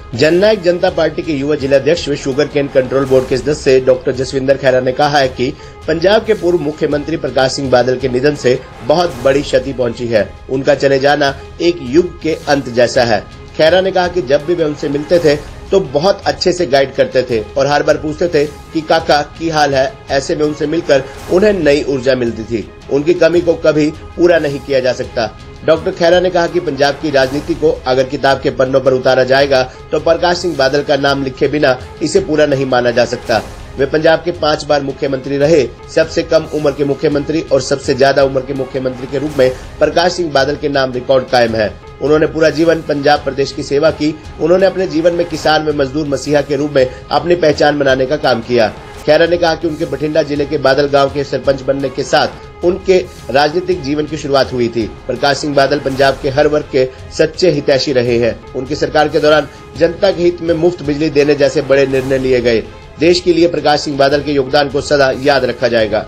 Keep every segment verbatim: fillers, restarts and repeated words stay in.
जननायक जनता party के युवा जिलाध्यक्ष व शुगर केन कंट्रोल बोर्ड के सदस्य डॉक्टर जसविंदर खैरा ने कहा है कि पंजाब के पूर्व मुख्यमंत्री प्रकाश सिंह बादल के निधन से बहुत बड़ी क्षति पहुंची है। उनका चले जाना एक युग के अंत जैसा है। खैरा ने कहा कि जब भी वे उनसे मिलते थे तो बहुत अच्छे से गाइड करते थे और हर बार पूछते थे कि काका की हाल है। ऐसे में उनसे मिलकर उन्हें नई ऊर्जा मिलती थी। उनकी कमी को कभी पूरा नहीं किया जा सकता। डॉक्टर खैरा ने कहा कि पंजाब की राजनीति को अगर किताब के पन्नों पर उतारा जाएगा तो प्रकाश सिंह बादल का नाम लिखे बिना इसे पूरा नहीं माना जा सकता। वे पंजाब के पांच बार मुख्यमंत्री रहे। सबसे कम उम्र के मुख्यमंत्री और सबसे ज्यादा उम्र के मुख्यमंत्री के रूप में प्रकाश सिंह बादल के नाम रिकॉर्ड कायम है। उन्होंने पूरा जीवन पंजाब प्रदेश की सेवा की। उन्होंने अपने जीवन में किसान व मजदूर मसीहा के रूप में अपनी पहचान बनाने का काम किया। खैरा ने कहा कि उनके बठिंडा जिले के बादल गांव के सरपंच बनने के साथ उनके राजनीतिक जीवन की शुरुआत हुई थी। प्रकाश सिंह बादल पंजाब के हर वर्ग के सच्चे हितैषी रहे हैं। उनकी सरकार के दौरान जनता के हित में मुफ्त बिजली देने जैसे बड़े निर्णय लिए गए। देश के लिए प्रकाश सिंह बादल के योगदान को सदा याद रखा जाएगा।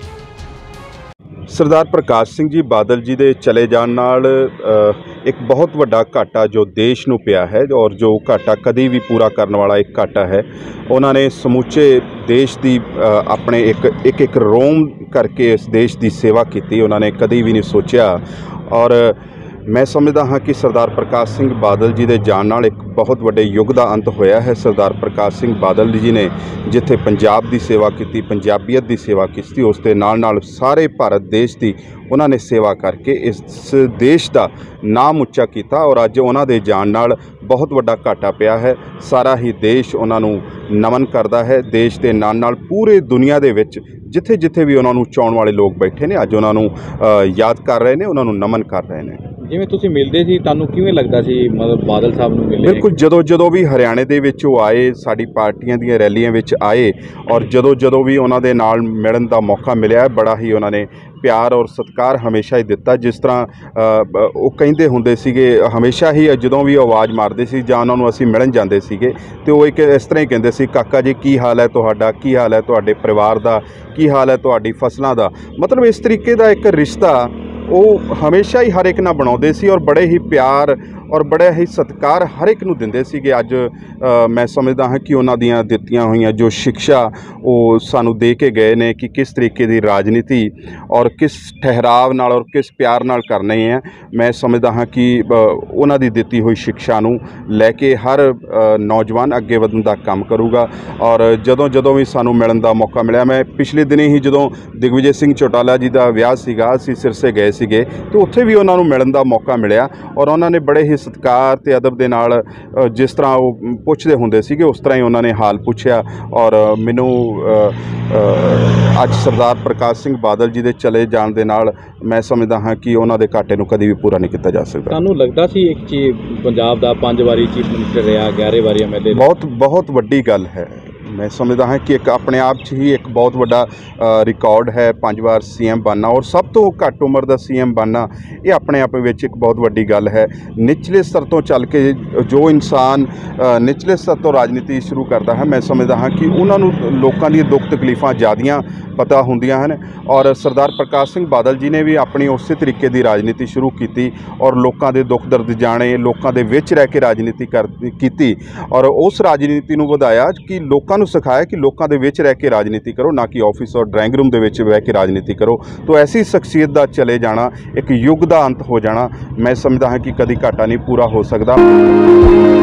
सरदार प्रकाश सिंह जी बादल जी ਦੇ ਚਲੇ ਜਾਣ ਨਾਲ ਇੱਕ ਬਹੁਤ ਵੱਡਾ ਘਾਟਾ ਜੋ ਦੇਸ਼ ਨੂੰ ਪਿਆ ਹੈ ਔਰ ਜੋ ਘਾਟਾ ਕਦੀ ਵੀ ਪੂਰਾ ਕਰਨ ਵਾਲਾ ਇੱਕ ਘਾਟਾ ਹੈ। ਉਹਨਾਂ ਨੇ ਸਮੁੱਚੇ ਦੇਸ਼ ਦੀ ਆਪਣੇ ਇੱਕ ਇੱਕ ਇੱਕ ਰੋਮ ਕਰਕੇ ਇਸ ਦੇਸ਼ ਦੀ ਸੇਵਾ ਕੀਤੀ। ਉਹਨਾਂ ਨੇ ਕਦੀ ਵੀ ਨਹੀਂ ਸੋਚਿਆ ਔਰ मैं समझदा हाँ कि सरदार प्रकाश सिंह बादल जी के जान नाल एक बहुत वड्डे युग का अंत होया है। सरदार प्रकाश सिंह बादल जी ने जिथे पंजाब की सेवा की, पंजाबीयत की सेवा की, उस दे नाल नाल सारे भारत देश की उन्होंने सेवा करके इस देश का नाम उच्चा किया और अज उन्होंने जान नाल बहुत वड्डा घाटा पिया है। सारा ही देश उन्होंने नमन करता है। देश के नाल नाल पूरे दुनिया दे विच जिथे जिथे भी उन्होंने चाहण वाले लोग बैठे ने अज उन्होंने याद कर रहे हैं, उन्होंने नमन कर रहे हैं। जिवें तुसीं मिलदे सी तानूं किवें लगदा सी मतलब बादल साहब नूं मिले? बिल्कुल जदों जदों भी हरियाणे दे विच वो आए, साडी पार्टियां दी रैलियां विच आए और जदों जदों भी उन्हां दे नाल मिलण दा मौका मिलिया बड़ा ही उन्होंने प्यार और सत्कार हमेशा ही दिता। जिस तरह वो कहिंदे हुंदे सीगे हमेशा ही जदों भी आवाज़ मारदे सी जां उन्हां नूं असीं मिलण जांदे सीगे ते वो एक इस तरह ही कहिंदे सी काका जी की हाल है तुहाडा, की हाल है तुहाडे परिवार दा, की हाल है तुहाडी फसलां दा। मतलब इस तरीके का एक रिश्ता वो हमेशा ही हर एक ना बनाते सी और बड़े ही प्यार और बड़े ही सत्कार हर एक नूं दिंदे सीगे। अज मैं समझदा हाँ कि उन्हां दियां दित्तियां होईयां जो शिक्षा वो सानू दे के गए ने कि किस तरीके की राजनीति और किस ठहराव नाल और किस प्यार नाल करनी है। मैं समझदा हाँ कि उन्हां दी दित्ती हुई शिक्षा नूं लैके हर नौजवान अगे वधण दा काम करूगा। और जदों जदों भी सानू मिलण दा मौका मिलिया, मैं पिछले दिनी ही जदों दिग्विजय सिंह चौटाला जी का विआह सीगा असीं सिरसे गए सीगे तो उत्थे भी उन्हां नूं मिलण दा मौका मिलिया और उन्हां ने बड़े ही सत्कार ते अदब दे नाल जिस तरह वो पुछदे हुंदे सीगे उस तरह ही उन्होंने हाल पूछया। और मैनू अज सरदार प्रकाश सिंह बादल जी के चले जाण दे नाल मैं समझदा हाँ कि उन्होंने घाटे नूं कदी भी पूरा नहीं किया जा सकता। तुहानूं लगदा सी एक चीज पंजाब दा पांच वारी चीफ मिनिस्टर रहा, ग्यारह वारी एम एल ए, बहुत बहुत वड्डी गल है। मैं समझदा हाँ कि एक अपने आप च ही एक बहुत बड़ा रिकॉर्ड है पांच बार सी एम बनना और सब तो घट उम्र का सी एम बनना ये अपने आप में एक बहुत वड्डी गल है। निचले स्तर तो चल के जो इंसान निचले स्तर तो राजनीति शुरू करता है मैं समझदा हाँ कि उन्होंने लोगों की दुख तकलीफ़ां ज़्यादा पता होंदियां हैं और सरदार प्रकाश सिंह बादल जी ने भी अपनी उस तरीके की राजनीति शुरू की और लोगों के दुख दर्द जाने, लोगों के विच रह के राजनीति कर की और उस राजनीति को वधाया कि लोगों सिखाया कि लोगों के विच रह के राजनीति करो, ना कि ऑफिस और ड्राइंग रूम के विच बह के राजनीति करो। तो ऐसी शख्सियत का चले जाना एक युग का अंत हो जाना मैं समझदा हाँ कि कभी घाटा नहीं पूरा हो सकता।